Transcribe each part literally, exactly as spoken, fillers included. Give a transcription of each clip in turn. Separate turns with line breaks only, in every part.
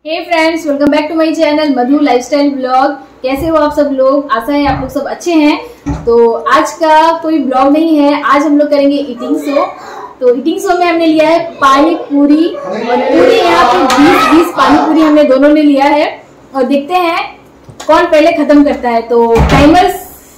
Hey friends, welcome back to my channel Madhu lifestyle blog. कैसे हो आप सब लोग? आशा है आप लोग सब अच्छे हैं। तो आज का कोई ब्लॉग नहीं है, आज हम लोग करेंगे ईटिंग शो। तो ईटिंग शो में हमने लिया है पानी पूरी और पूरी यहाँ पे बीस बीस पानी पूरी हमने दोनों ने लिया है और देखते हैं कौन पहले खत्म करता है। तो टाइमर्स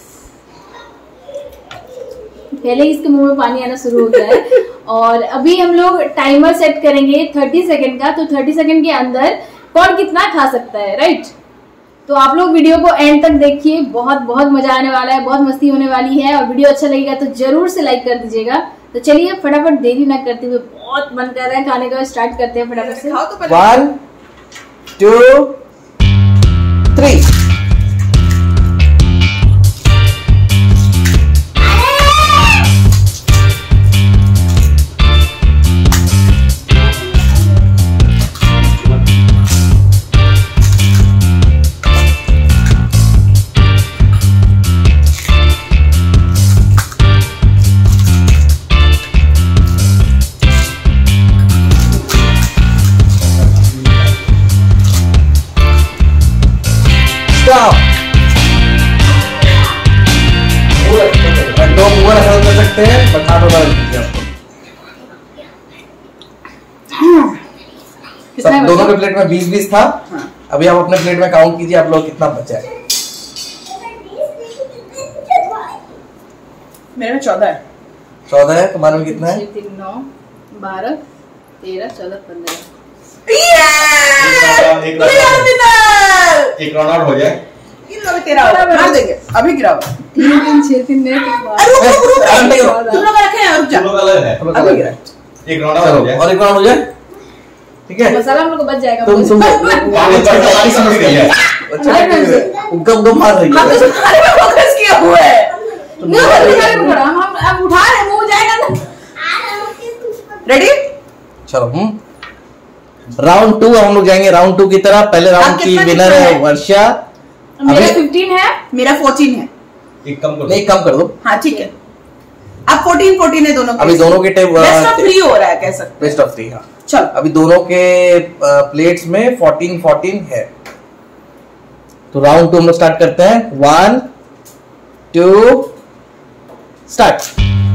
पहले इसके मुंह में पानी आना शुरू हो गया है और अभी हम लोग टाइमर सेट करेंगे तीस सेकंड का। तो तीस सेकंड के अंदर कौन कितना खा सकता है, राइट? तो आप लोग वीडियो को एंड तक देखिए, बहुत बहुत मजा आने वाला है, बहुत मस्ती होने वाली है। और वीडियो अच्छा लगेगा तो जरूर से लाइक कर दीजिएगा। तो चलिए फटाफट देरी ना करते हुए, बहुत मन कर रहा है खाने का, स्टार्ट करते हैं फटाफट से।
One two three. दो मुंह रखा कर सकते हैं, बता दो आपको। सब दोनों के प्लेट में बीस बीस था। हाँ। अभी आप अपने प्लेट में काउंट कीजिए, आप लोग कितना बचा है।
मेरे में चौदह है।
चौदह है, तुम्हारे में कितना है?
तीन नौ बारह तेरह चौदह पंद्रह।
एक राउंड आउट हो जाए,
तेरा मार देंगे। अभी गिराओ।
तीन तीन छह तीन नहीं
तुम लोग रखे हैं, रुक जा। अभी गिरा।
एक राउंड आउट हो जाए
और एक राउंड हो जाए, ठीक है?
मसाला हम लोग को बच जाएगा।
तुम तुम
पानी पर तुम्हारी समझ गई है।
उनका उनका मार रही
हम तो तुम्हारे पे फोकस किए हुए हैं।
हम हम उठा रहे, मुंह जाएगा ना।
रेडी?
चलो हम राउंड टू हम लोग जाएंगे राउंड टू की तरफ। पहले राउंड की विनर है वर्षा।
मेरा पंद्रह है,
मेरा चौदह है।
एक कम कर दो।
नहीं, कम कर दो।
हाँ ठीक है। अब चौदह चौदह है दोनों के।
अभी दोनों के टेब
बेस्ट ऑफ थ्री हो रहा है, कह सकते।
Best of three. हाँ
चलो,
अभी दोनों के प्लेट्स में चौदह चौदह है। तो राउंड टू हम लोग स्टार्ट करते हैं। One two start.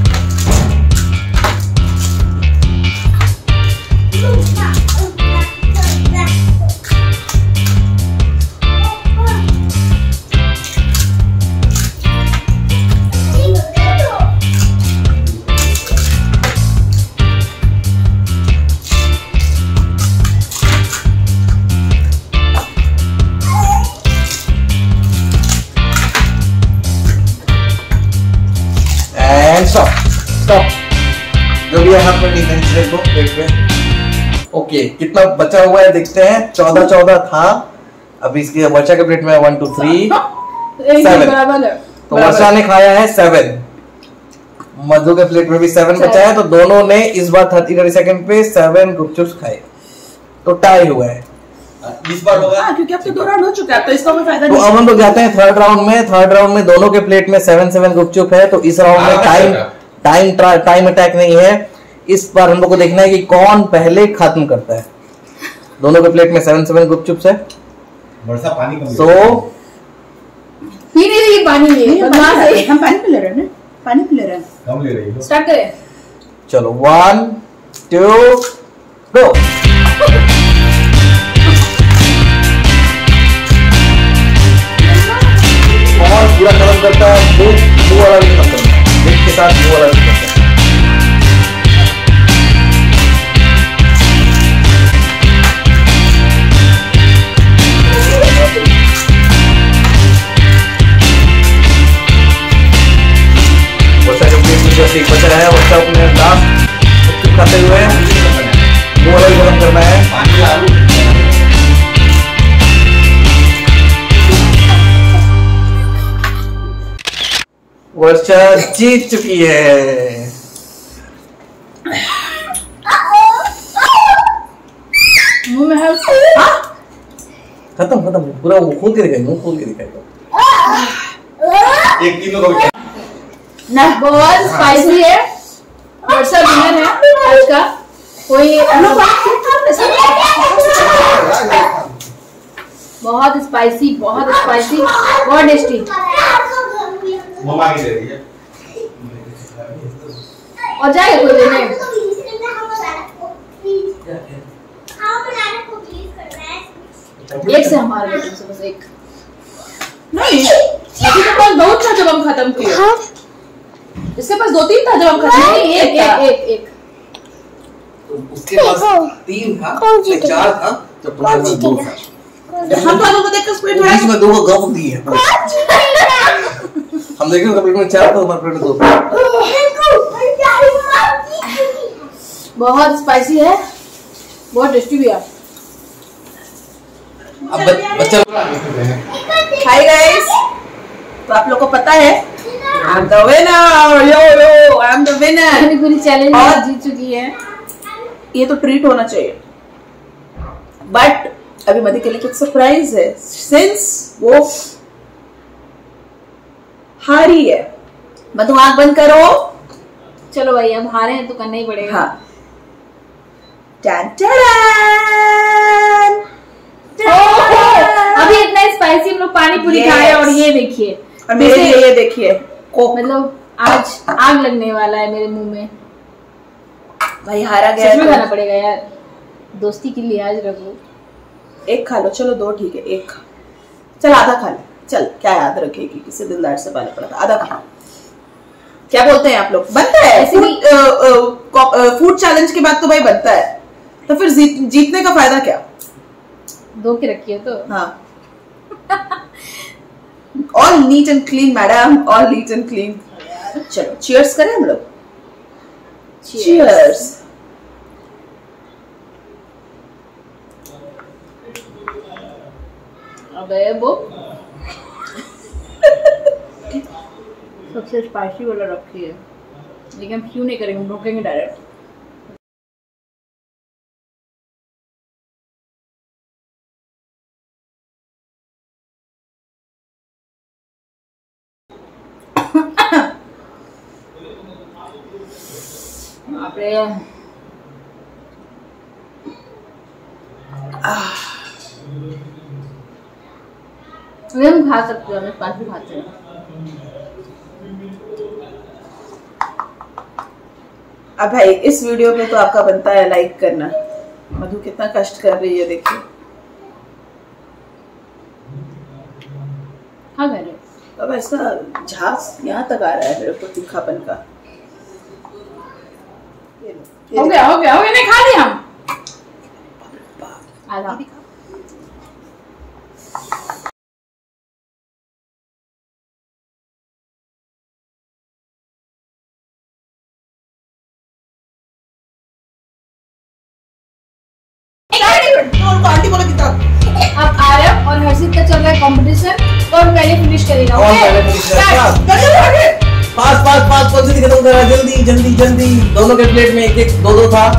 Stop stop. जो भी यहाँ पर नहीं को प्लेट पे। ओके, कितना बचा हुआ है देखते हैं। चौदह चौदह था। अभी इसके वर्षा के प्लेट में वन टू थ्री सेवन। तो वर्षा ने खाया है सेवन। मधु के प्लेट में भी सेवन बचा है। तो दोनों ने इस बार थर्टी थर्टी सेकंड पे सेवन गुपचुप खाए। तो टाई हुआ है
इस बार होगा।
हाँ, क्योंकि अब तो दो राउंड हो चुका है, तो इसका कोई फायदा
नहीं। तो अब हम लोग जाते हैं थर्ड राउंड में। थर्ड राउंड में दोनों के प्लेट में सेवन सेवन गुपचुप है। तो इस राउंड में टाइम टाइम टाइम अटैक नहीं है। इस बार हम लोग को देखना है कि कौन पहले खत्म करता है। दोनों के प्लेट में सेवन सेवन गुपचुप है।
वर्षा पानी कम
सो
पी नहीं रही पानी, ये बदमाश है।
हम पानी पी ले रहे हैं ना, पानी पी ले रहे हैं।
कम ले रही है।
स्टार्ट करें।
चलो वन टू गो। और पूरा खत्म करता है। मुंह मुंह वाला भी खत्म करता है। मिर्च के साथ मुंह वाला भी करता है। वर्षा के प्लेट में जैसे बचा है, वर्षा अपने लास्ट खाते हुए मुंह वाला भी खत्म करना है।
पानी आलू
वर्षा जीत चुकी है।
मुंह में है।
खत्म खत्म पूरा वो खोल के दिखाएगा, मुंह खोल के दिखाएगा।
एक तीनों को
ना बहुत स्पाइसी है। वर्षा विनर है आज का। कोई बहुत स्पाइसी, बहुत स्पाइसी, बहुत टेस्टी।
मम्मा की दे रही है।
और जाएगा कोई लेने? एक से हमारे बेटे से बस एक।
नहीं, अभी तो पास बहुत था जब हम खत्म किए। इसके पास दो तीन था जब हम खत्म
नहीं,
किए।
एक एक एक एक।
उसके पास तीन था, उसमें चार था, तो तुम्हारे पास दो था।
हम दोनों को देखकर स्प्लिट हो
बीच में दो को गप दी है। हम देखें उसका प्लेट में चार था, हमारे प्लेट में दो था।
बहुत स्पाइसी है, बहुत टेस्टी भी है।
अब बच्चा
हाय गाइस, तो आप लोग को पता है I am the winner, yo yo I am the winner.
पूरी चैलेंज
और-
जीत चुकी है।
ये तो ट्रीट होना चाहिए, बट अभी मधी के लिए कुछ सरप्राइज है, सिंस वो हारी है। मधु आंख बंद करो।
चलो भाई, अब हारे हैं तो करना ही पड़ेगा।
हाँ, टन टन
अभी इतना स्पाइसी हम लोग पानी पूरी
Yes.
खाए, और ये देखिए
और मेरे
जैसे-
लिए ये देखिए कोक।
मतलब आज आग लगने वाला है मेरे मुंह में।
भाई हारा
सच में
गया
खाना
तो
पड़ेगा यार, दोस्ती की लिहाज रखो।
एक खा लो, चलो दो ठीक है, एक खा, चल आधा खा ले, चल क्या याद रखेगी, किसी दिलदार से पाला पड़ा था, आधा खा। क्या बोलते हैं आप लोग, बनता है
ऐसे भी-
फूड चैलेंज के बाद तो भाई बनता है, तो फिर जीत, जीतने का फायदा क्या।
धो के रखिए तो।
हाँ, all neat and clean madam, all neat and clean. चलो चीयर्स करें हम लोग, चीयर्स।
अबे वो सबसे स्पाइसी वाला रखी है, लेकिन हम क्यों नहीं करेंगे, रोकेंगे डायरेक्ट। बाप रे, अभी हम खा सकते हैं, हमें स्पाइसी खाते हैं।
अब भाई इस वीडियो पे तो आपका बनता है लाइक करना। मधु कितना कष्ट कर रही है, देखिए।
हाँ कर रहे
अब ऐसा झांस यहाँ तक आ रहा है मेरे को तीखापन का। ये लो, ये
हो गया हो गया हो गया, नहीं खा लिया हम आधा।
देखो, उनको आंटी बोलो कितना।
अब आरव और हर्षित का चल रहा है कंपटीशन, कौन पहले फिनिश करेगा।
कौन
ओके?
पहले finish करेगा?
Start.
जल्दी आगे।
पास पास पास कौन सी खत्म करा, जल्दी जल्दी जल्दी। दोनों के प्लेट में एक एक दो दो था।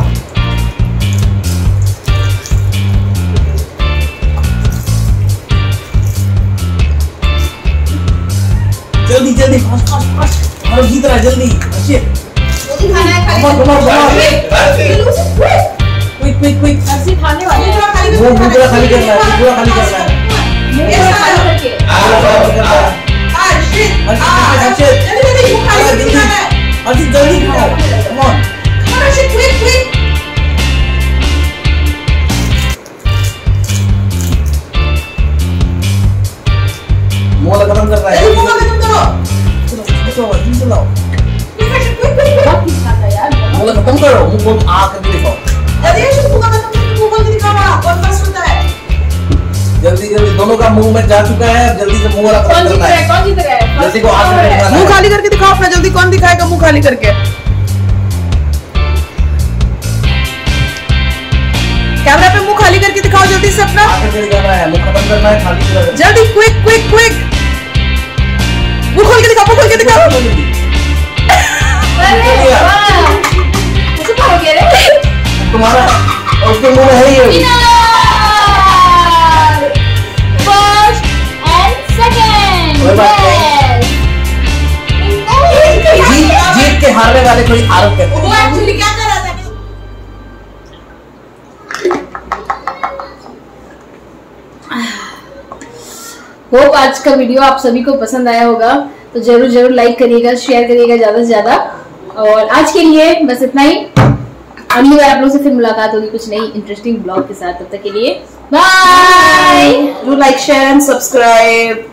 जल्दी जल्दी फास्ट फास्ट फास्ट, और जीत रहा है, जल्दी अच्छे।
खाना है,
कम
खाने
on come on come on,
Quick,
quick quick quick.
Harshit खाने वाले हैं।
पूरा खाली
वो
करके
पूरा खाली करना है, पूरा खाली करना है।
मुंह
Yes,
पूरा खाली
sir.
करके।
पूरा खाली करना है।
Ah, shit.
हर्षित,
Ah,
हर्षित,
जल्दी जल्दी भूख
हाँ,
लगी
जल्दी
है।
हर्षित जल्दी खाओ, come on.
Come on, Arshit, quick, quick.
मुंह वाला खत्म करना है,
जल्दी
जल्दी
भूख
जल्दी।
खत्म करो।
चलो चलो जल्दी चलाओ,
Quick, Arshit, quick, quick, quick.
बहुत तीखा था यार, बहुत।
मुंह वाला खत्म करो, मुंह खोल आ करके दिखाओ।
जल्दी Arshit, भूख खत्म करके मुंह खोल के दिखाओ, कौन फर्स्ट होता है।
जल्दी जल्दी, दोनों का मुंह में जा चुका है, अब जल्दी से मुंह वाला
कौन
खत्म
जीत
करना
रहा है,
है।
कौन जीत रहा है।
जल्दी को आग में दिखाना है।
मुंह खाली करके दिखाओ अपना, जल्दी कौन दिखाएगा मुंह खाली करके। कैमरा पे मुंह खाली करके दिखाओ जल्दी से अपना,
आग करके दिखाना है, मुंह खत्म करना है, खाली करना है।
जल्दी, क्विक क्विक क्विक। मुंह खोल के दिखाओ, मुंह खोल के दिखाओ।
जल्दी।
अरे वाह, कैसे खाओगे रे।
तुम्हारा उसके मुंह में है ही ये।
First and second.
कोई बात जीत जीत के हारने वाले कोई आरोप करते हैं।
वो एक्चुअली क्या कर रहा था।
होप आज का वीडियो आप सभी को पसंद आया होगा, तो जरूर जरूर लाइक करिएगा, शेयर करिएगा ज्यादा से ज्यादा। और आज के लिए बस इतना ही। अगली बार आप लोग से फिर मुलाकात होगी कुछ नई इंटरेस्टिंग ब्लॉग के साथ। तब तक के लिए bye.
Do like share and subscribe.